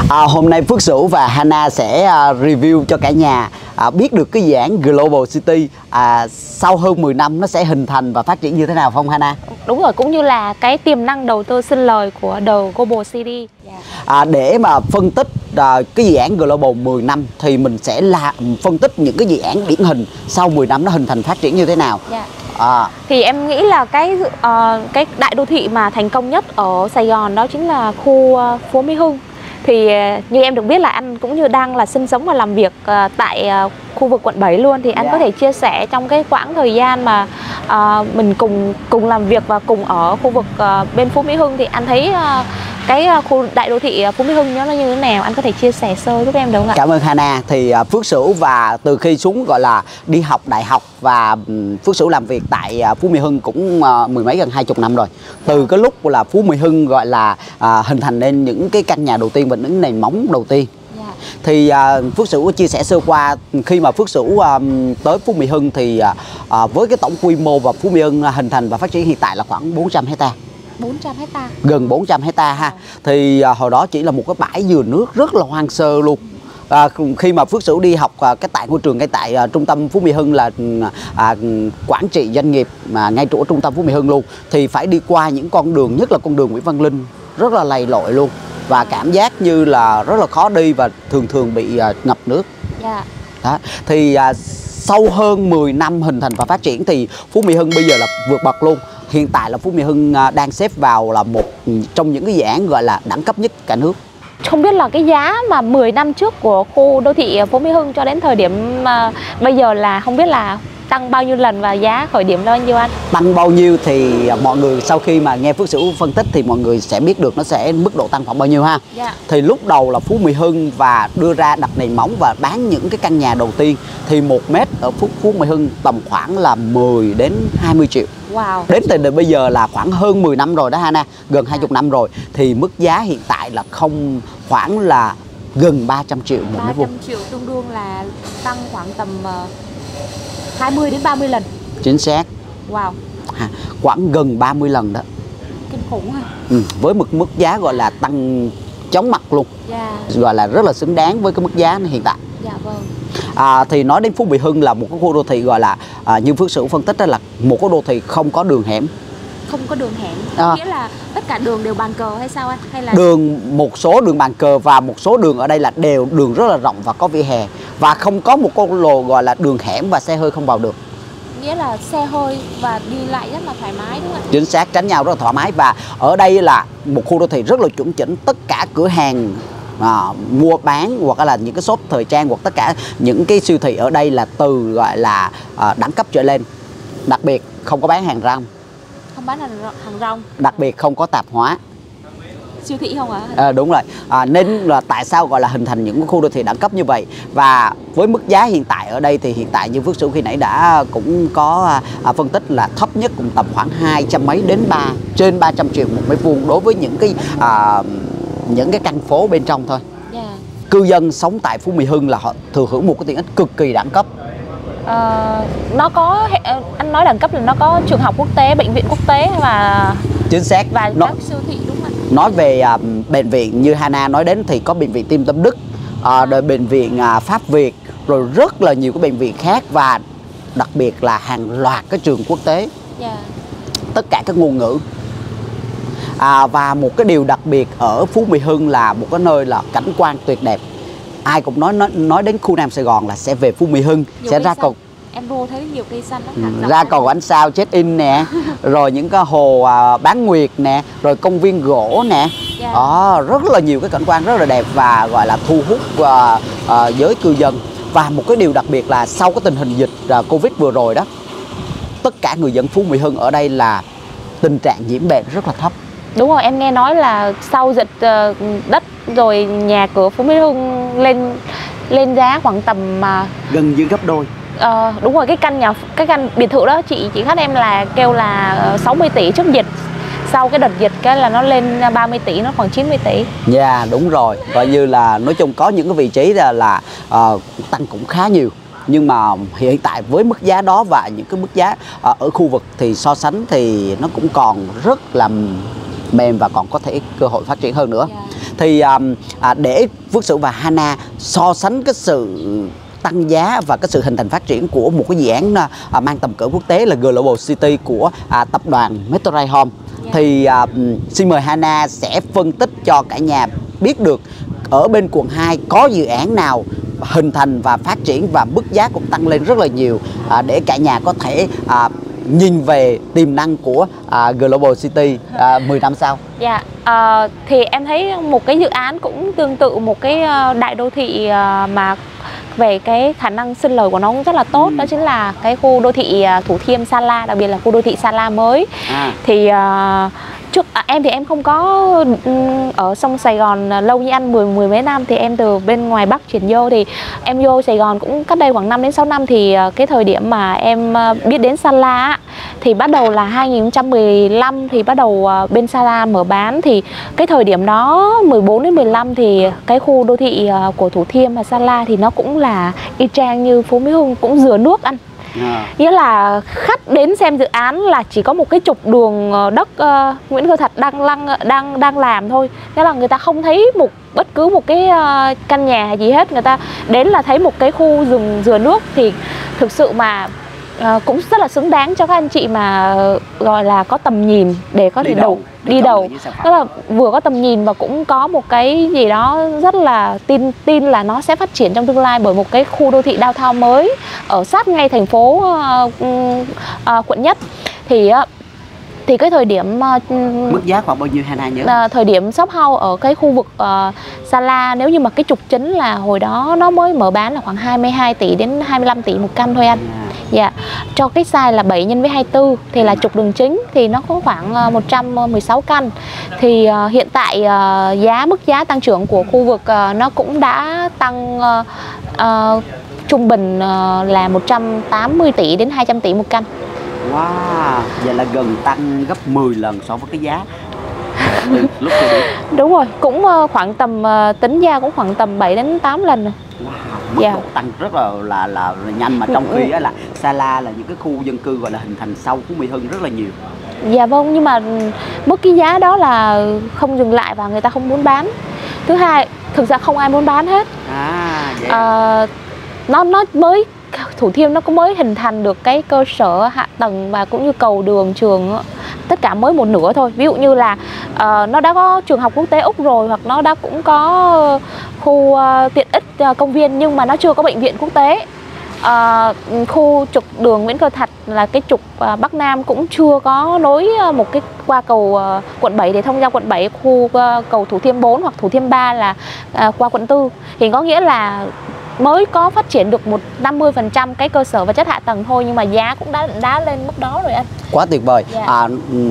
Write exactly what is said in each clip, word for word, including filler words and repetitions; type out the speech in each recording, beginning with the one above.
À, hôm nay Phước Sửu và Hana sẽ uh, review cho cả nhà uh, biết được cái dự án Global City uh, sau hơn mười năm nó sẽ hình thành và phát triển như thế nào không Hana? Đúng rồi, cũng như là cái tiềm năng đầu tư sinh lời của The Global City. Yeah. À, để mà phân tích uh, cái dự án Global mười năm thì mình sẽ là phân tích những cái dự án điển hình sau mười năm nó hình thành phát triển như thế nào. Yeah. À. Thì em nghĩ là cái uh, cái đại đô thị mà thành công nhất ở Sài Gòn đó chính là khu uh, Phú Mỹ Hưng. Thì như em được biết là anh cũng như đang là sinh sống và làm việc uh, tại uh, khu vực quận bảy luôn. Thì anh yeah. có thể chia sẻ trong cái quãng thời gian mà uh, mình cùng cùng làm việc và cùng ở khu vực uh, bên Phú Mỹ Hưng thì anh thấy uh, cái uh, khu đại đô thị uh, Phú Mỹ Hưng nó như thế nào? Anh có thể chia sẻ sơ giúp em được không ạ? Cảm ơn Hana. Thì uh, Phước Sửu và từ khi xuống gọi là đi học đại học và um, Phước Sửu làm việc tại uh, Phú Mỹ Hưng cũng uh, mười mấy gần hai chục năm rồi. Từ cái lúc là Phú Mỹ Hưng gọi là uh, hình thành nên những cái căn nhà đầu tiên và những nền móng đầu tiên. Yeah. Thì uh, Phước Sửu chia sẻ sơ qua khi mà Phước Sửu uh, tới Phú Mỹ Hưng thì uh, uh, với cái tổng quy mô và Phú Mỹ Hưng hình thành và phát triển hiện tại là khoảng bốn trăm hectare. bốn trăm hectare. Gần bốn trăm hectare ha. Thì uh, hồi đó chỉ là một cái bãi dừa nước rất là hoang sơ luôn. À, khi mà Phước Sửu đi học à, cái tại ngôi trường ngay tại à, trung tâm Phú Mỹ Hưng là à, quản trị doanh nghiệp mà ngay chỗ trung tâm Phú Mỹ Hưng luôn, thì phải đi qua những con đường, nhất là con đường Nguyễn Văn Linh rất là lầy lội luôn và cảm giác như là rất là khó đi và thường thường bị à, ngập nước. Yeah. Đó. Thì à, sau hơn mười năm hình thành và phát triển thì Phú Mỹ Hưng bây giờ là vượt bậc luôn. Hiện tại là Phú Mỹ Hưng à, đang xếp vào là một trong những cái dự án gọi là đẳng cấp nhất cả nước. Không biết là cái giá mà mười năm trước của khu đô thị Phú Mỹ Hưng cho đến thời điểm uh, bây giờ là không biết là tăng bao nhiêu lần và giá khởi điểm là bao nhiêu anh? Tăng bao nhiêu thì mọi người sau khi mà nghe Phước Sửu phân tích thì mọi người sẽ biết được nó sẽ mức độ tăng khoảng bao nhiêu ha. Yeah. Thì lúc đầu là Phú Mỹ Hưng và đưa ra đặt nền móng và bán những cái căn nhà đầu tiên thì một mét ở Phú, Phú Mỹ Hưng tầm khoảng là mười đến hai mươi triệu. Wow. Đến từ đến bây giờ là khoảng hơn mười năm rồi đó Hana, gần hai mươi năm rồi thì mức giá hiện tại là không khoảng là gần ba trăm triệu một mét vuông. ba trăm triệu tương đương là tăng khoảng tầm uh, hai mươi đến ba mươi lần. Chính xác. Wow. Ha, khoảng gần ba mươi lần đó. Kinh khủng ha. Ừ, với một mức giá gọi là tăng chóng mặt luôn. Yeah. Gọi là rất là xứng đáng với cái mức giá hiện tại. Dạ vâng. À, thì nói đến Phú Mỹ Hưng là một cái khu đô thị gọi là à, như Phước Sửu phân tích đó là một cái đô thị không có đường hẻm. Không có đường hẻm, à. Nghĩa là tất cả đường đều bàn cờ hay sao anh? Hay là đường một số đường bàn cờ và một số đường ở đây là đều đường rất là rộng và có vỉa hè và không có một con lồ gọi là đường hẻm và xe hơi không vào được. Nghĩa là xe hơi và đi lại rất là thoải mái đúng không ạ? Chính xác, tránh nhau rất là thoải mái và ở đây là một khu đô thị rất là chuẩn chỉnh, tất cả cửa hàng À, mua bán hoặc là những cái shop thời trang hoặc tất cả những cái siêu thị ở đây là từ gọi là à, đẳng cấp trở lên. Đặc biệt không có bán hàng rong. Không bán hàng, hàng rong. Đặc biệt không có tạp hóa. Siêu thị không ạ? À, đúng rồi. À, nên là tại sao gọi là hình thành những khu đô thị đẳng cấp như vậy. Và với mức giá hiện tại ở đây thì hiện tại như Phước Sửu khi nãy đã cũng có à, phân tích là thấp nhất cũng tầm khoảng hai trăm mấy đến ba trên ba trăm triệu một mét vuông đối với những cái à, những cái căn phố bên trong thôi. Yeah. Cư dân sống tại Phú Mỹ Hưng là họ thừa hưởng một cái tiện ích cực kỳ đẳng cấp. Ờ, nó có, anh nói đẳng cấp là nó có trường học quốc tế, bệnh viện quốc tế và chính xác và nó, các siêu thị đúng không ạ? Nói về uh, bệnh viện như Hana nói đến thì có bệnh viện Tim Tâm Đức, uh, rồi bệnh viện uh, Pháp Việt, rồi rất là nhiều cái bệnh viện khác và đặc biệt là hàng loạt cái trường quốc tế. Yeah. Tất cả các ngôn ngữ. À, và một cái điều đặc biệt ở Phú Mỹ Hưng là một cái nơi là cảnh quan tuyệt đẹp. Ai cũng nói nói, nói đến khu Nam Sài Gòn là sẽ về Phú Mỹ Hưng, nhiều sẽ ra cầu. Em vô thấy nhiều cây xanh lắm. Ừ, ra cầu Ánh Sao check in nè, rồi những cái hồ à, Bán Nguyệt nè, rồi công viên gỗ nè. Yeah. Đó, rất là nhiều cái cảnh quan rất là đẹp và gọi là thu hút à, à, giới cư dân. Và một cái điều đặc biệt là sau cái tình hình dịch à, Covid vừa rồi đó, tất cả người dân Phú Mỹ Hưng ở đây là tình trạng nhiễm bệnh rất là thấp. Đúng rồi, em nghe nói là sau dịch uh, đất rồi nhà cửa Phú Mỹ Hưng lên lên giá khoảng tầm uh, gần như gấp đôi. Uh, đúng rồi, cái căn nhà cái căn biệt thự đó chị chị khách em là kêu là uh, sáu mươi tỷ trước dịch. Sau cái đợt dịch cái là nó lên ba mươi tỷ, nó khoảng chín mươi tỷ. Dạ yeah, đúng rồi. Coi như là nói chung có những cái vị trí là, là uh, tăng cũng khá nhiều. Nhưng mà hiện tại với mức giá đó và những cái mức giá uh, ở khu vực thì so sánh thì nó cũng còn rất là mềm và còn có thể cơ hội phát triển hơn nữa. Yeah. Thì à, à, để Phước Sửu và Hana so sánh cái sự tăng giá và cái sự hình thành phát triển của một cái dự án à, mang tầm cỡ quốc tế là Global City của à, tập đoàn Metrorail Home, yeah. Thì à, xin mời Hana sẽ phân tích cho cả nhà biết được ở bên quận hai có dự án nào hình thành và phát triển và mức giá cũng tăng lên rất là nhiều, à, để cả nhà có thể à, nhìn về tiềm năng của à, Global City à, mười năm sau. Dạ, yeah. à, thì em thấy một cái dự án cũng tương tự một cái đại đô thị à, mà về cái khả năng sinh lời của nó cũng rất là tốt, ừ. Đó chính là cái khu đô thị Thủ Thiêm Sa La, đặc biệt là khu đô thị Sa La mới. À. Thì uh, trước à, em thì em không có um, ở sông Sài Gòn lâu như anh, mười mười mấy năm, thì em từ bên ngoài Bắc chuyển vô, thì em vô Sài Gòn cũng cách đây khoảng năm đến sáu năm. Thì uh, cái thời điểm mà em uh, biết đến Sa La thì bắt đầu là hai nghìn không trăm mười lăm thì bắt đầu uh, bên Sa La mở bán. Thì cái thời điểm đó mười bốn đến mười lăm thì cái khu đô thị uh, của Thủ Thiêm và Sa La thì nó cũng là y chang như Phú Mỹ Hưng, cũng dừa nước anh. À. Nghĩa là khách đến xem dự án là chỉ có một cái trục đường đất uh, Nguyễn Cơ Thạch đang lăng đang đang làm thôi. Nghĩa là người ta không thấy một bất cứ một cái uh, căn nhà hay gì hết, người ta đến là thấy một cái khu rừng dừa nước. Thì thực sự mà uh, cũng rất là xứng đáng cho các anh chị mà uh, gọi là có tầm nhìn để có thể đầu đi đầu, tức là vừa có tầm nhìn và cũng có một cái gì đó rất là tin tin là nó sẽ phát triển trong tương lai, bởi một cái khu đô thị downtown mới ở sát ngay thành phố uh, uh, quận Nhất. Thì uh, thì cái thời điểm uh, mức giá khoảng bao nhiêu Hana nhớ? Uh, thời điểm shop house ở cái khu vực uh, Sa La, nếu như mà cái trục chính là hồi đó nó mới mở bán là khoảng hai mươi hai tỷ đến hai mươi lăm tỷ một căn thôi anh. À. Dạ, cho cái size là bảy nhân với hai mươi tư thì là trục đường chính thì nó có khoảng một trăm mười sáu căn. Thì uh, hiện tại uh, giá mức giá tăng trưởng của khu vực uh, nó cũng đã tăng uh, uh, trung bình uh, là một trăm tám mươi tỷ đến hai trăm tỷ một căn. Wow, vậy là gần tăng gấp mười lần so với cái giá lúc tôi. Đúng rồi, cũng uh, khoảng tầm uh, tính ra cũng khoảng tầm bảy đến tám lần rồi. Wow, mức yeah. độ tăng rất là là là, là nhanh, mà trong khi á là Sa La là những cái khu dân cư gọi là hình thành sau Phú Mỹ Hưng rất là nhiều. Dạ vâng, nhưng mà mức cái giá đó là không dừng lại và người ta không muốn bán. Thứ hai, thực ra không ai muốn bán hết. À, vậy à, nó nó mới Thủ Thiêm nó cũng mới hình thành được cái cơ sở hạ tầng và cũng như cầu đường trường, tất cả mới một nửa thôi. Ví dụ như là uh, nó đã có trường học quốc tế Úc rồi, hoặc nó đã cũng có khu uh, tiện ích uh, công viên, nhưng mà nó chưa có bệnh viện quốc tế. Uh, khu trục đường Nguyễn Cơ Thạch là cái trục uh, Bắc Nam cũng chưa có nối uh, một cái qua cầu uh, quận bảy để thông ra quận bảy, khu uh, cầu Thủ Thiêm bốn hoặc Thủ Thiêm ba là uh, qua quận tư. Thì có nghĩa là mới có phát triển được một năm mươi phần trăm cái cơ sở vật chất hạ tầng thôi, nhưng mà giá cũng đã đã lên mức đó rồi anh. Quá tuyệt vời. Yeah. À,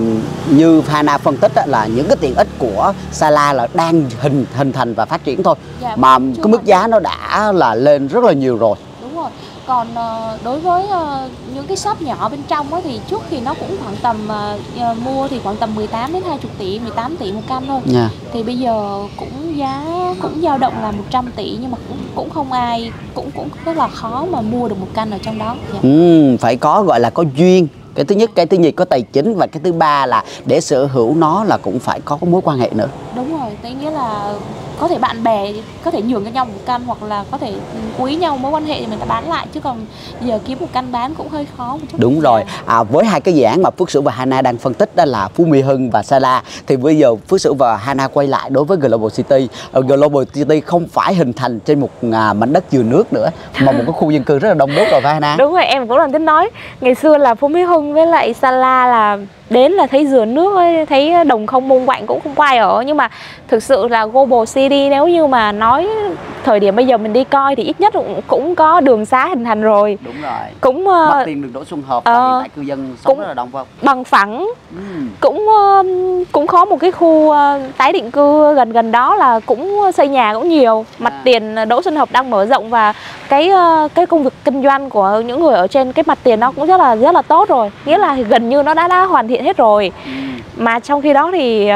như Hana phân tích là những cái tiện ích của Sa La là đang hình hình thành và phát triển thôi, yeah, mà cái mức giá nó đã là lên rất là nhiều rồi. Đúng rồi. Còn uh, đối với uh, những cái shop nhỏ bên trong ấy, thì trước thì nó cũng khoảng tầm uh, mua thì khoảng tầm mười tám đến hai mươi tỷ, mười tám tỷ một căn thôi. Yeah. Thì bây giờ cũng giá cũng dao động là một trăm tỷ, nhưng mà cũng cũng không ai cũng cũng rất là khó mà mua được một căn ở trong đó. Yeah. Ừ, phải có gọi là có duyên. Cái thứ nhất, cái thứ nhì có tài chính, và cái thứ ba là để sở hữu nó là cũng phải có mối quan hệ nữa. Đúng rồi, tức nghĩa là có thể bạn bè có thể nhường cho nhau một căn, hoặc là có thể quý nhau mối quan hệ thì mình ta bán lại, chứ còn giờ kiếm một căn bán cũng hơi khó một chút. Đúng rồi. À, với hai cái dự án mà Phước Sửu và Hana đang phân tích đó là Phú Mỹ Hưng và Sa La, thì bây giờ Phước Sửu và Hana quay lại đối với Global City. Ở Global City không phải hình thành trên một à, mảnh đất dừa nước nữa, mà một cái khu dân cư rất là đông đúc rồi phải Hana? Đúng rồi, em cũng đang tính nói ngày xưa là Phú Mỹ Hưng với lại Sa La là đến là thấy dừa nước ấy, thấy đồng không mông quạnh cũng không có ai ở. Nhưng mà thực sự là Global City nếu như mà nói thời điểm bây giờ mình đi coi thì ít nhất cũng, cũng có đường xá hình thành rồi. Đúng rồi. Cũng Mặt tiền đường Đỗ Xuân Hợp, uh, hiện tại cư dân sống cũng rất là đông phải không? Bằng phẳng. Ừ. Cũng uh, cũng có một cái khu uh, tái định cư gần gần đó là cũng xây nhà cũng nhiều. Mặt à. tiền Đỗ Xuân Hợp đang mở rộng, và cái uh, cái công việc kinh doanh của những người ở trên cái mặt tiền nó cũng rất là rất là tốt rồi. Nghĩa là gần như nó đã đã hoàn thiện hết rồi. Ừ. Mà trong khi đó thì uh,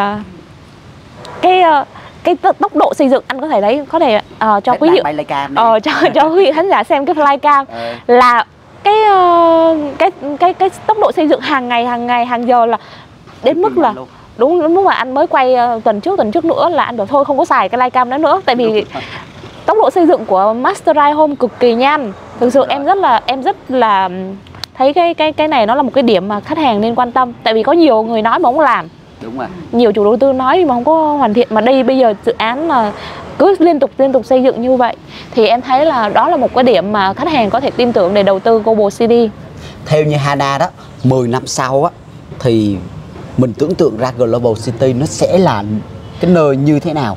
cái uh, cái tốc độ xây dựng anh có thể đấy có thể uh, cho quý vị uh, cho cho quý vị khán giả xem cái flycam ừ. là cái, uh, cái cái cái tốc độ xây dựng hàng ngày hàng ngày hàng giờ là đến mức là đúng đúng lúc mà anh mới quay uh, tuần trước tuần trước nữa là anh bảo thôi không có xài cái livecam đó nữa, tại vì tốc độ xây dựng của Mastery Home cực kỳ nhanh. Thực sự em rất là em rất là thấy cái cái cái này nó là một cái điểm mà khách hàng nên quan tâm, tại vì có nhiều người nói mà không làm. Đúng rồi. Nhiều chủ đầu tư nói mà không có hoàn thiện, mà đây bây giờ dự án là cứ liên tục liên tục xây dựng như vậy thì em thấy là đó là một cái điểm mà khách hàng có thể tin tưởng để đầu tư Global City. Theo như Hana đó, mười năm sau á thì mình tưởng tượng ra Global City nó sẽ là cái nơi như thế nào?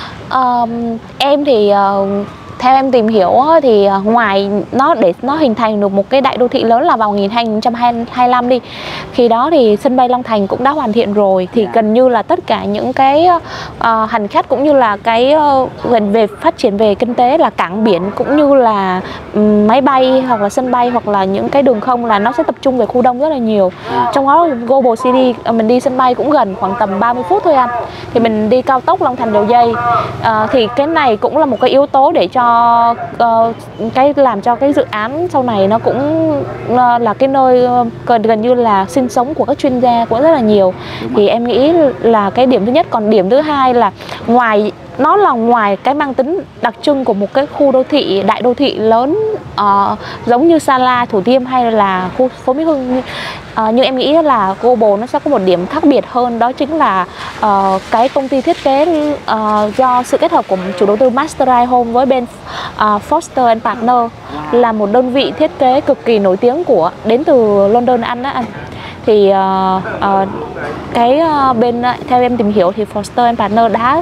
Uh, em thì uh, theo em tìm hiểu thì ngoài nó để nó hình thành được một cái đại đô thị lớn là vào hai nghìn không trăm hai mươi lăm đi, khi đó thì sân bay Long Thành cũng đã hoàn thiện rồi, thì yeah. gần như là tất cả những cái uh, hành khách cũng như là cái uh, gần về phát triển về kinh tế là cảng biển cũng như là um, máy bay hoặc là sân bay hoặc là những cái đường không là nó sẽ tập trung về khu đông rất là nhiều. Yeah. Trong đó Global City uh, mình đi sân bay cũng gần khoảng tầm ba mươi phút thôi anh, thì mình đi cao tốc Long Thành Dầu Giây, uh, thì cái này cũng là một cái yếu tố để cho Uh, cái làm cho cái dự án sau này nó cũng uh, là cái nơi uh, gần, gần như là sinh sống của các chuyên gia cũng rất là nhiều. Thì em nghĩ là cái điểm thứ nhất. Còn điểm thứ hai là ngoài nó là ngoài cái mang tính đặc trưng của một cái khu đô thị, đại đô thị lớn uh, giống như Sa La, Thủ Thiêm hay là khu phố Mỹ Hưng, uh, nhưng em nghĩ là Global nó sẽ có một điểm khác biệt hơn, đó chính là uh, cái công ty thiết kế uh, do sự kết hợp của chủ đầu tư Mastery Home với bên uh, Foster and Partner, là một đơn vị thiết kế cực kỳ nổi tiếng của đến từ London Anh á anh. Thì uh, uh, cái uh, bên uh, theo em tìm hiểu thì Foster and Partner đã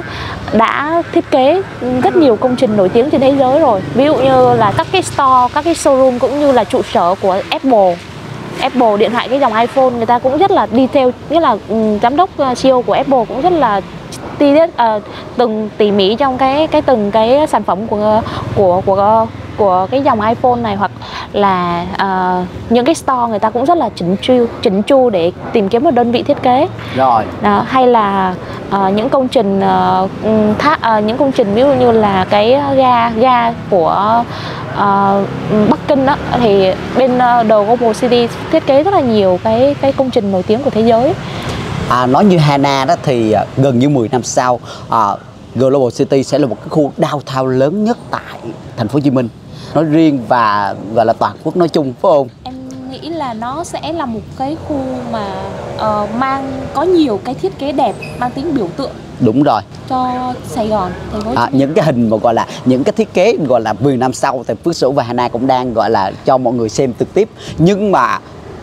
đã thiết kế rất nhiều công trình nổi tiếng trên thế giới rồi, ví dụ như là các cái store, các cái showroom cũng như là trụ sở của Apple. Apple điện thoại cái dòng iPhone người ta cũng rất là detail, nghĩa là um, giám đốc uh, xê e ô của Apple cũng rất là ti tiết uh, từng tỉ mỉ trong cái cái từng cái sản phẩm của của của của cái dòng iPhone này, hoặc là uh, những cái store người ta cũng rất là chỉnh chu chỉnh chu để tìm kiếm một đơn vị thiết kế rồi đó, hay là uh, những công trình uh, thác uh, những công trình ví dụ như là cái ga ga của uh, Bắc Kinh đó, thì bên uh, The Global City thiết kế rất là nhiều cái cái công trình nổi tiếng của thế giới. À, nói như Hana đó thì uh, gần như mười năm sau uh, Global City sẽ là một cái khu downtown lớn nhất tại thành phố Hồ Chí Minh nói riêng và gọi là toàn quốc nói chung, phải không? Em nghĩ là nó sẽ là một cái khu mà uh, mang có nhiều cái thiết kế đẹp, mang tính biểu tượng. Đúng rồi. Cho Sài Gòn, thành phố Hồ Chí Minh. À, những cái hình mà gọi là những cái thiết kế gọi là mười năm sau thì Phước Sửu và Hana cũng đang gọi là cho mọi người xem trực tiếp. Nhưng mà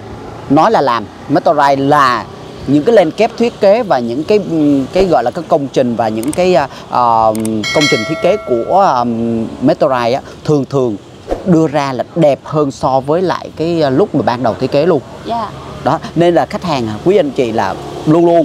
nói là làm Mastery là những cái lên kép thiết kế và những cái cái gọi là các công trình và những cái uh, công trình thiết kế của um, Mastery á, thường thường đưa ra là đẹp hơn so với lại cái uh, lúc mà ban đầu thiết kế luôn. Yeah. Đó, nên là khách hàng, quý anh chị là luôn luôn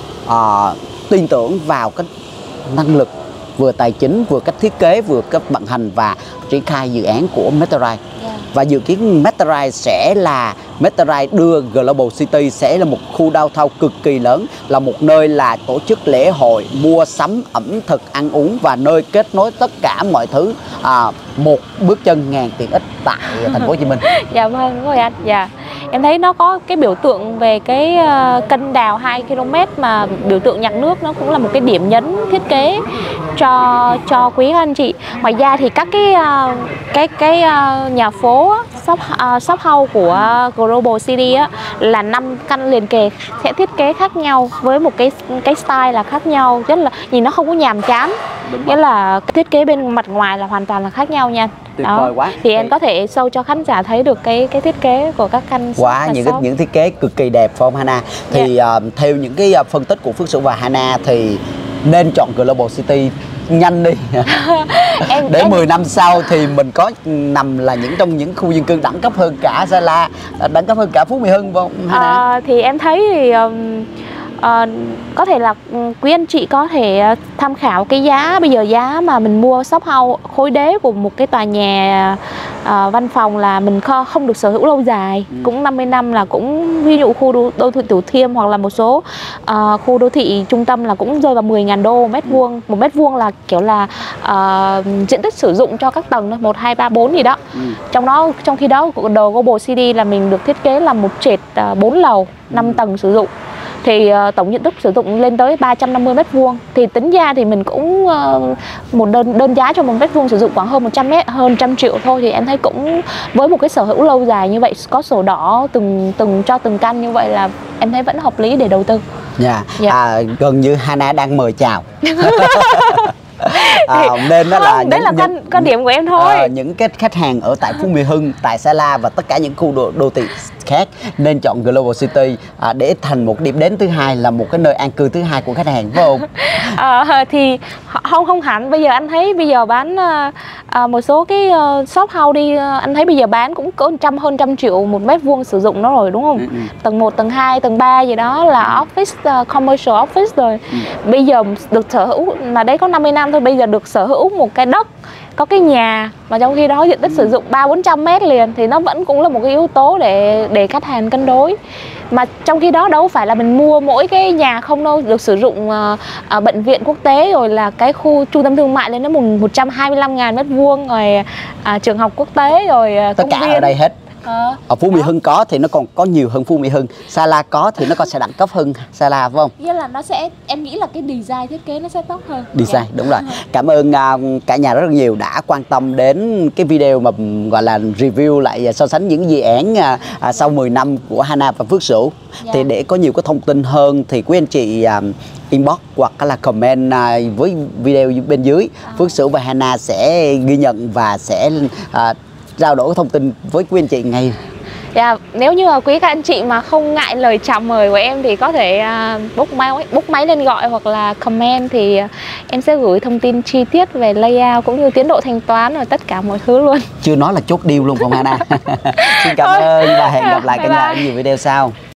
uh, tin tưởng vào cái năng lực vừa tài chính, vừa cách thiết kế, vừa cách vận hành và triển khai dự án của Mastery. Yeah. Và dự kiến Mastery sẽ là Mastery đưa Global City sẽ là một khu downtown cực kỳ lớn, là một nơi là tổ chức lễ hội, mua sắm, ẩm thực, ăn uống và nơi kết nối tất cả mọi thứ, à, một bước chân ngàn tiện ích tại thành phố Hồ Chí Minh. Dạ vâng, đúng rồi anh. Dạ. Em thấy nó có cái biểu tượng về cái uh, kênh đào hai ki lô mét mà biểu tượng nhạc nước, nó cũng là một cái điểm nhấn thiết kế cho cho quý anh chị. Ngoài ra thì các cái uh, cái cái uh, nhà phố shop uh, shop house của Global City á, là năm căn liền kề sẽ thiết kế khác nhau với một cái cái style là khác nhau, rất là nhìn nó không có nhàm chán. Nghĩa là thiết kế bên mặt ngoài là hoàn toàn là khác nhau nha. Tuyệt vời quá. Thì em có thể show cho khán giả thấy được cái cái thiết kế của các căn quá những cái, những thiết kế cực kỳ đẹp phải không Hana? Thì yeah. uh, theo những cái uh, phân tích của Phước Sửu và Hana thì nên chọn Global City nhanh đi. em, để em... mười năm sau thì mình có nằm là những trong những khu dân cư đẳng cấp hơn cả Sa La, đẳng cấp hơn cả Phú Mỹ Hưng không Hana? À, thì em thấy thì um, uh, có thể là quý anh chị có thể tham khảo cái giá bây giờ, giá mà mình mua shop house khối đế của một cái tòa nhà uh, văn phòng là mình không được sở hữu lâu dài, ừ. cũng năm mươi năm là cũng ví dụ khu đô, đô thị Thủ Thiêm hoặc là một số uh, khu đô thị trung tâm là cũng rơi vào mười nghìn đô mét vuông. Ừ. Một mét vuông là kiểu là uh, diện tích sử dụng cho các tầng một, hai, ba, bốn gì đó. Ừ. Trong đó trong khi đó The Global City là mình được thiết kế là một trệt uh, bốn lầu, năm ừ. tầng sử dụng. Thì uh, tổng diện tích sử dụng lên tới ba trăm năm mươi mét vuông. Thì tính ra thì mình cũng uh, một đơn đơn giá cho một mét vuông sử dụng khoảng hơn một trăm mét, hơn trăm triệu thôi. Thì em thấy cũng với một cái sở hữu lâu dài như vậy, có sổ đỏ từng từng cho từng căn như vậy là em thấy vẫn hợp lý để đầu tư. Dạ, yeah. Dạ. À, gần như Hana đang mời chào. À, nên đó không, là đấy những, là quan, những, quan điểm của em thôi. À, những cái khách hàng ở tại Phú Mỹ Hưng, tại Sa La và tất cả những khu đô, đô thị khác nên chọn Global City à, để thành một điểm đến thứ hai, là một cái nơi an cư thứ hai của khách hàng, phải không? À, thì không không hẳn. Bây giờ anh thấy bây giờ bán à, một số cái uh, shop house đi, uh, anh thấy bây giờ bán cũng có trăm hơn trăm triệu một mét vuông sử dụng nó rồi, đúng không? Ừ, ừ. Tầng một, tầng hai, tầng ba gì đó là office, uh, commercial office rồi. Ừ. Bây giờ được sở hữu, mà đấy có năm mươi năm thôi, bây giờ được sở hữu một cái đất, có cái nhà, mà trong khi đó diện tích ừ. sử dụng ba bốn trăm mét liền, thì nó vẫn cũng là một cái yếu tố để để khách hàng cân đối. Mà trong khi đó đâu phải là mình mua mỗi cái nhà không đâu, được sử dụng uh, uh, bệnh viện quốc tế, rồi là cái khu trung tâm thương mại lên đến một trăm hai mươi lăm ngàn mét vuông, rồi uh, trường học quốc tế, rồi uh, tất cả viên. Ở đây hết. À, ở Phú Mỹ Hưng có thì nó còn có nhiều hơn Phú Mỹ Hưng, Sa La có thì nó còn sẽ đẳng cấp hơn Sa La, phải không? Nghĩa là nó sẽ, em nghĩ là cái design thiết kế nó sẽ tốt hơn. Design, yeah. Đúng rồi. Cảm ơn uh, cả nhà rất là nhiều đã quan tâm đến cái video mà gọi là review lại so sánh những dự án uh, uh, sau mười năm của Hana và Phước Sửu. Yeah. Thì để có nhiều cái thông tin hơn thì quý anh chị uh, inbox hoặc là comment uh, với video bên dưới, à. Phước Sửu và Hana sẽ ghi nhận và sẽ uh, trao đổi thông tin với quý anh chị ngay. Yeah, nếu như là quý các anh chị mà không ngại lời chào mời của em thì có thể uh, book máy book máy lên gọi hoặc là comment, thì uh, em sẽ gửi thông tin chi tiết về layout cũng như tiến độ thanh toán rồi tất cả mọi thứ luôn. Chưa nói là chốt deal luôn không Hana. Xin cảm ơn và hẹn gặp lại cả nhà ở nhiều video sau.